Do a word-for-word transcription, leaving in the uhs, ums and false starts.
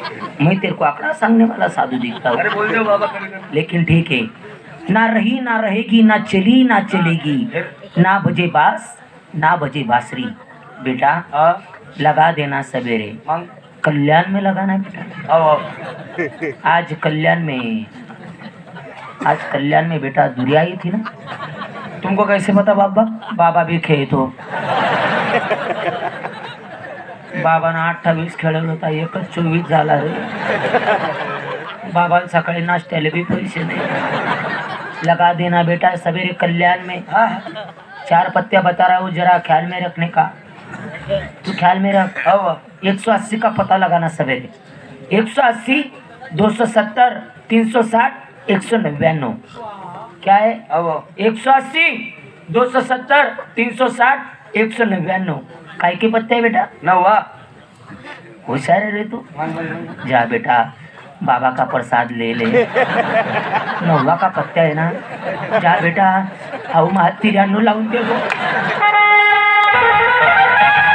मैं तेरे को आंकड़ा सांगने वाला साधु दिखता हूँ। अरे बोल दो बाबा कभी लेकिन ठीक है, ना रही ना रहेगी, ना चली ना चलेगी, ना बजे बास ना बजे बांसुरी। बेटा हाँ लगा देना सवेरे, मांग कल्याण में लगाना है बेटा। आओ आज कल्याण में आज कल्याण में बेटा दुरिया आई थी ना। तुमको कैसे पता बाबा? बाबा भी खेळत हो. बाबांना अठ्ठावीस खेळत होता, एकच चोवीस झाला रे. बाबा सकाळी नाश्त्याला भी पैसे नहीं. लगा देना बेटा सवेरे कल्याण में. हाँ चार पत्तियां बता रहा हूँ, जरा ख्याल में रखने का. तू ख्याल में रख. अब एक सौ अस्सी का पता लगाना सवेरे. एक सौ अस्सी, दो सौ सत्तर, तीन सौ साठ, एक सौ नव्याण्णव. क्या है? अब एक सौ अस्सी, दो सौ सत्तर, तीन सौ साठ, एक सौ नव्याण्णव. काय के पत्ते है बेटा? नवा. होशियार है रे तू. जा बेटा बाबा का प्रसाद ले ले. नववा का पत्ता है ना. जा बेटा हाऊ मा तिऱ्याण्णव लावून दे.